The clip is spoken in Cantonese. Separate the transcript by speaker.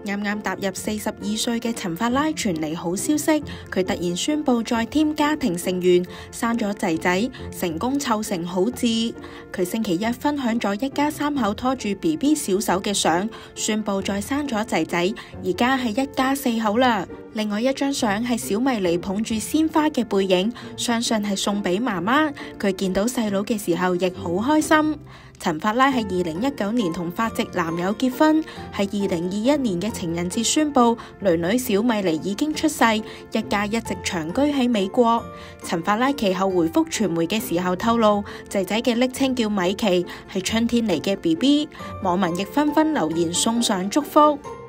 Speaker 1: 啱啱踏入42歲嘅陳法拉傳嚟好消息，佢突然宣布再添家庭成員，生咗仔仔，成功湊成好字。佢星期一分享咗一家3口拖住 BB 小手嘅相，宣布再生咗仔仔，而家係一家4口啦。另外一張相係小迷妮捧住鮮花嘅背影，相信係送俾媽媽。佢見到細佬嘅時候亦好開心。陳法拉喺2019年同法籍男友結婚，喺2021年嘅情人節宣布囡囡小迷妮已經出世，一家一直長居喺美國。陳法拉其後回覆傳媒嘅時候透露，仔仔嘅昵稱叫米奇，係春天嚟嘅 BB， 網民亦紛紛留言送上祝福。